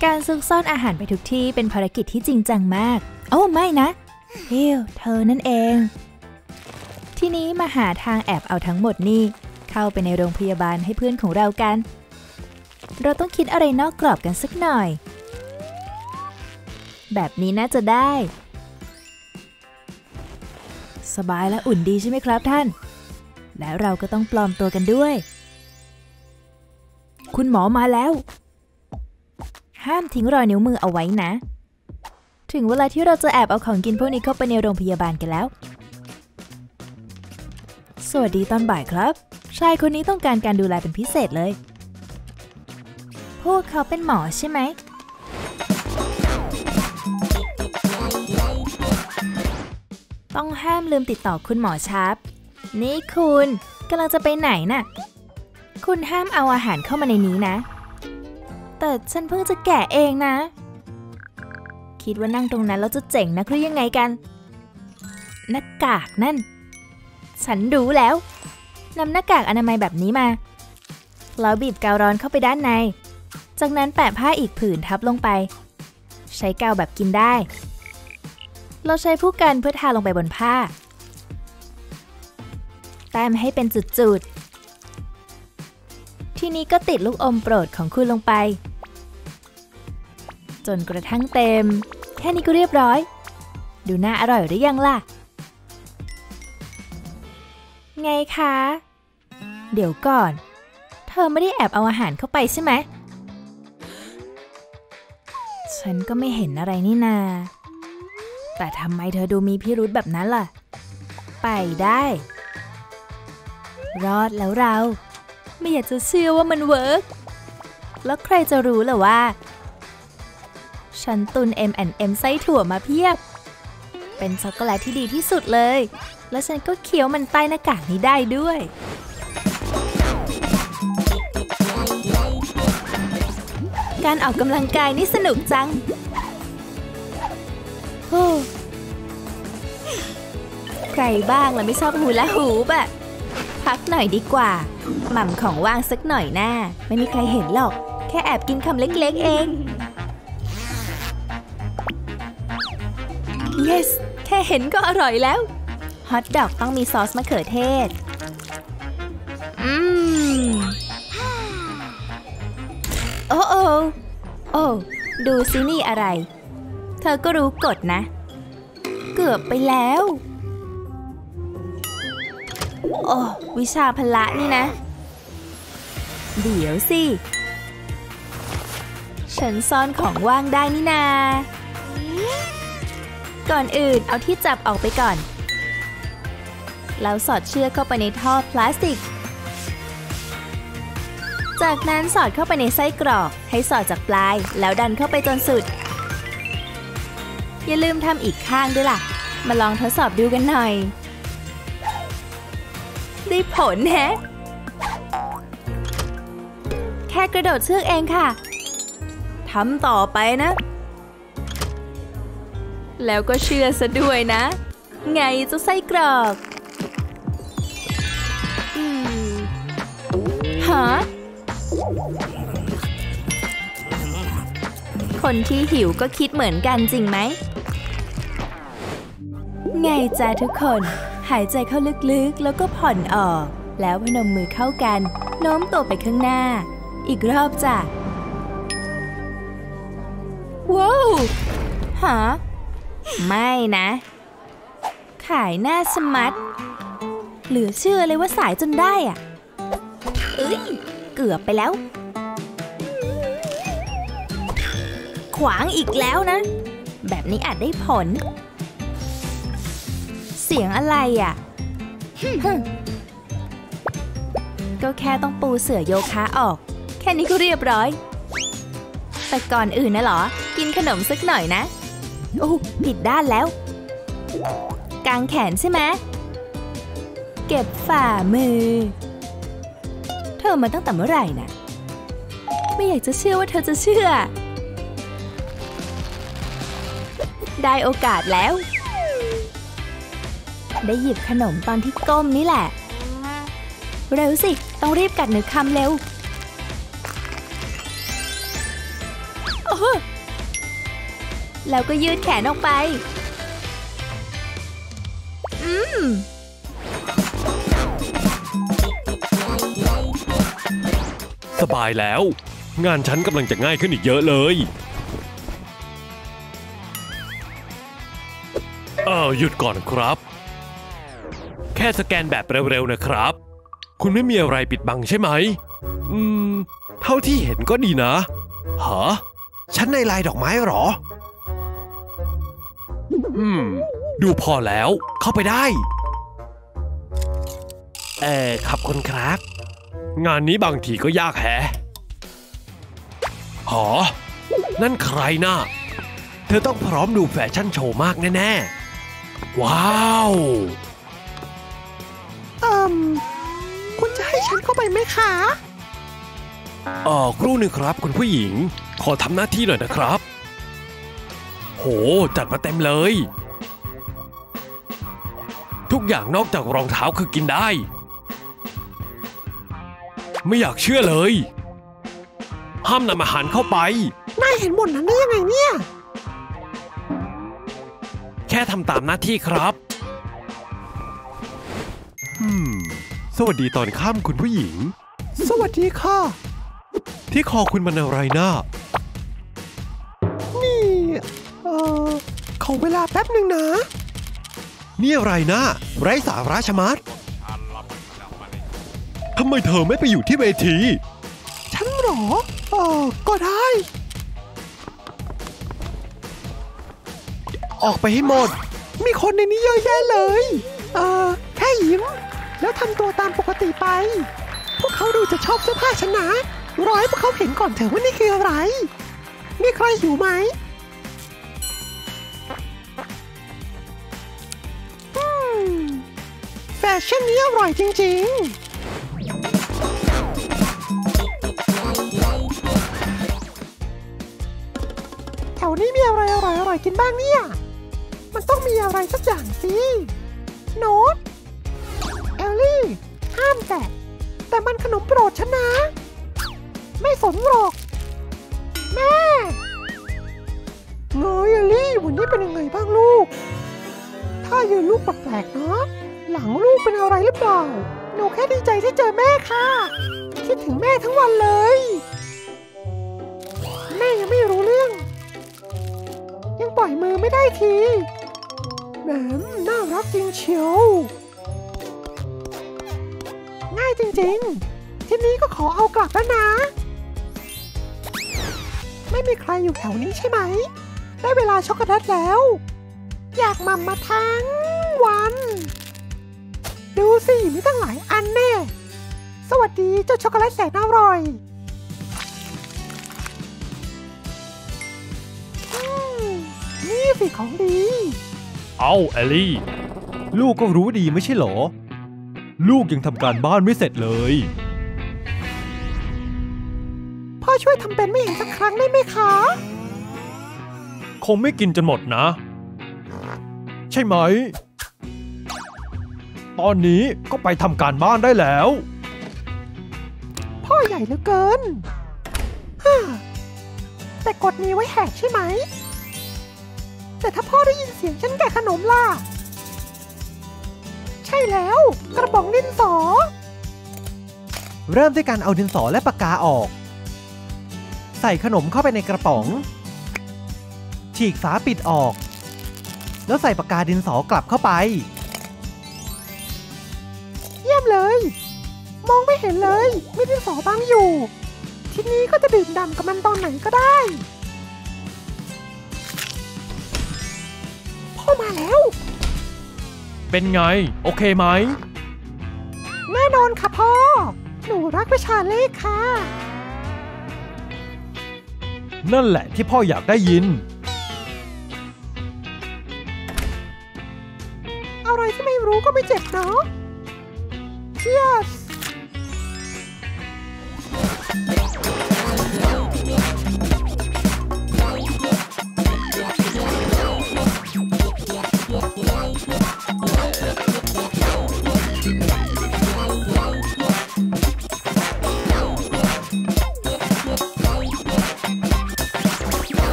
การซุกซ่อนอาหารไปทุกที่เป็นภารกิจที่จริงจังมากโอ้ไม่นะฮิวเธอนั่นเองทีนี้มาหาทางแอบเอาทั้งหมดนี่เข้าไปในโรงพยาบาลให้เพื่อนของเรากันเราต้องคิดอะไรนอกกรอบกันสักหน่อยแบบนี้น่าจะได้สบายและอุ่นดีใช่ไหมครับท่านแล้วเราก็ต้องปลอมตัวกันด้วยคุณหมอมาแล้วห้ามทิ้งรอยนิ้วมือเอาไว้นะถึงเวลาที่เราจะแอบเอาของกินพวกนี้เข้าไปในโรงพยาบาลกันแล้วสวัสดีตอนบ่ายครับชายคนนี้ต้องการการดูแลเป็นพิเศษเลยพวกเขาเป็นหมอใช่ไหมต้องห้ามลืมติดต่อคุณหมอชาร์ปนี่คุณกำลังจะไปไหนน่ะคุณห้ามเอาอาหารเข้ามาในนี้นะแต่ฉันเพิ่งจะแกะเองนะคิดว่านั่งตรงนั้นแล้วจะเจ๋งนะหรือยังไงกันหน้ากากนั่นฉันรู้แล้วนำหน้ากากอนามัยแบบนี้มาแล้วบีบกาวร้อนเข้าไปด้านในจากนั้นแปะผ้าอีกผืนทับลงไปใช้กาวแบบกินได้เราใช้ผู้กันเพื่อทาลงไปบนผ้าแต้มให้เป็นจุดๆทีนี้ก็ติดลูกอมโปรดของคุณลงไปจนกระทั่งเต็มแค่นี้ก็เรียบร้อยดูน่าอร่อยหรือยังล่ะไงคะเดี๋ยวก่อนเธอไม่ได้แอบเอาอาหารเข้าไปใช่ไหมฉันก็ไม่เห็นอะไรนี่นาแต่ทำไมเธอดูมีพิรุธแบบนั้นล่ะไปได้รอดแล้วเราไม่อยากจะเชื่อว่ามันเวิร์กแล้วใครจะรู้ล่ะว่าฉันตุน M&M ไส้ถั่วมาเพียบเป็นช็อกโกแลตที่ดีที่สุดเลยและฉันก็เคี้ยวมันใต้หน้ากากนี้ได้ด้วยการออกกำลังกายนี่สนุกจังโอ้ใครบ้างล่ะไม่ชอบฮูลาฮูปอะพักหน่อยดีกว่าหม่ำของว่างสักหน่อยหน้าไม่มีใครเห็นหรอกแค่แอบกินคำเล็กๆเอง yes แค่เห็นก็อร่อยแล้วฮอทดอกต้องมีซอสมะเขือเทศโอ้โอ้ดูซินี่อะไรเธอก็รู้กฎนะเกือบไปแล้วโอ้วิชาพละนี่นะเดี๋ยวสิฉันซ่อนของว่างได้นี่นาก่อนอื่นเอาที่จับออกไปก่อนแล้วสอดเชือกเข้าไปในท่อพลาสติกจากนั้นสอดเข้าไปในไส้กรอกให้สอดจากปลายแล้วดันเข้าไปจนสุดอย่าลืมทำอีกข้างด้วยล่ะมาลองทดสอบดูกันหน่อยได้ผลแฮะแค่กระโดดเชือกเองค่ะทำต่อไปนะแล้วก็เชื่อซะด้วยนะไงเจ้าไส้กรอกฮะคนที่หิวก็คิดเหมือนกันจริงไหมไงจ้าทุกคนหายใจเข้าลึกๆแล้วก็ผ่อนออกแล้วพนมมือเข้ากันโน้มตัวไปข้างหน้าอีกรอบจ้ะว้าวฮะไม่นะขายหน้าสมัดเหลือเชื่อเลยว่าสายจนได้อ่ะเกือบไปแล้วขวางอีกแล้วนะแบบนี้อาจได้ผลเสียงอะไรอ่ะก็แค่ต้องปูเสื่อโยคะออกแค่นี้ก็เรียบร้อยแต่ก่อนอื่นนะเหรอกินขนมสักหน่อยนะโอ้ผิดด้านแล้วกางแขนใช่ไหมเก็บฝ่ามือเธอมาตั้งแต่เมื่อไหร่นะไม่อยากจะเชื่อว่าเธอจะเชื่อได้โอกาสแล้วได้หยิบขนมตอนที่ก้มนี่แหละเร็วสิต้องรีบกัดหนึ่งคำเร็วโอ้แล้วก็ยืดแขนออกไปสบายแล้วงานฉันกำลังจะง่ายขึ้นอีกเยอะเลยหยุดก่อนครับแค่สแกนแบบเร็วๆนะครับคุณไม่มีอะไรปิดบังใช่ไหมเท่าที่เห็นก็ดีนะฮะฉันในลายดอกไม้หรอดูพอแล้วเข้าไปได้ขอบคุณครับงานนี้บางทีก็ยากแฮะหอนั่นใครน่ะเธอต้องพร้อมดูแฟชั่นโชว์มากแน่ๆว้าวคุณจะให้ฉันเข้าไปไหมคะครู่หนึ่งครับคุณผู้หญิงขอทำหน้าที่หน่อยนะครับโหจัดมาเต็มเลยทุกอย่างนอกจากรองเท้าคือกินได้ไม่อยากเชื่อเลยห้ามนำอาหารเข้าไปนายเห็นหมดนั้นได้ยังไงเนี่ยแค่ทำตามหน้าที่ครับสวัสดีตอนค่ำคุณผู้หญิงสวัสดีค่ะที่คอคุณมันอะไรนะนี่ขอเวลาแป๊บหนึ่งนะนี่อะไรนะไร้สาระชะมัดทำไมเธอไม่ไปอยู่ที่เวทีฉันหรอก็ได้ออกไปให้หมดมีคนในนี้เยอะแยะเลยแค่ยิ้มแล้วทำตัวตามปกติไปพวกเขาดูจะชอบเสื้อผ้าฉันนะรอให้พวกเขาเห็นก่อนเถอะว่านี่คืออะไรมีใครหิวไหมแฟชั่นนี้อร่อยจริงๆแถวนี้มีอะไรอร่อยกินบ้างเนี่ยมันต้องมีอะไรสักอย่างสิโน้ตเอลลี่ห้ามแต่มันขนมโปรดฉันนะไม่สนหรอกแม่เงยเอลลี่วันนี้เป็นยังไงบ้างลูกถ้ายืนลูกแปลกๆนะหลังลูกเป็นอะไรหรือเปล่าหนูแค่ดีใจที่เจอแม่ค่ะคิดถึงแม่ทั้งวันเลยแม่ยังไม่รู้เรื่องยังปล่อยมือไม่ได้ทีแหมน่ารักจริงเชียวง่ายจริงๆทีนี้ก็ขอเอากลับแล้วนะไม่มีใครอยู่แถวนี้ใช่ไหมได้เวลาช็อกโกแลตแล้วอยากมัมมาทั้งวันดูสิมีตั้งหลายอันแน่สวัสดีเจ้าช็อกโกแลตแสนอร่อยนี่สิของดีเอาเอลลี่ลูกก็รู้ดีไม่ใช่เหรอลูกยังทำการบ้านไม่เสร็จเลยพ่อช่วยทำเป็นไม่เห็นสักครั้งได้ไหมคะคงไม่กินจนหมดนะใช่ไหมตอนนี้ก็ไปทำการบ้านได้แล้วพ่อใหญ่เหลือเกินแต่กฎมีไว้แหกใช่ไหมแต่ถ้าพ่อได้ยินเสียงฉันแกะขนมล่ะใช่แล้วกระป๋องดินสอเริ่มด้วยการเอาดินสอและปากกาออกใส่ขนมเข้าไปในกระป๋องฉีกฝาปิดออกแล้วใส่ปากกาดินสอกลับเข้าไปเยี่ยมเลยมองไม่เห็นเลยมีดินสอบังอยู่ทีนี้ก็จะดื่มด่ำกับมันตอนไหนก็ได้พ่อมาแล้วเป็นไงโอเคไหมแน่นอนค่ะพ่อหนูรักวิชาเลขค่ะนั่นแหละที่พ่ออยากได้ยินอะไรที่ไม่รู้ก็ไม่เจ็บเนาะ Cheers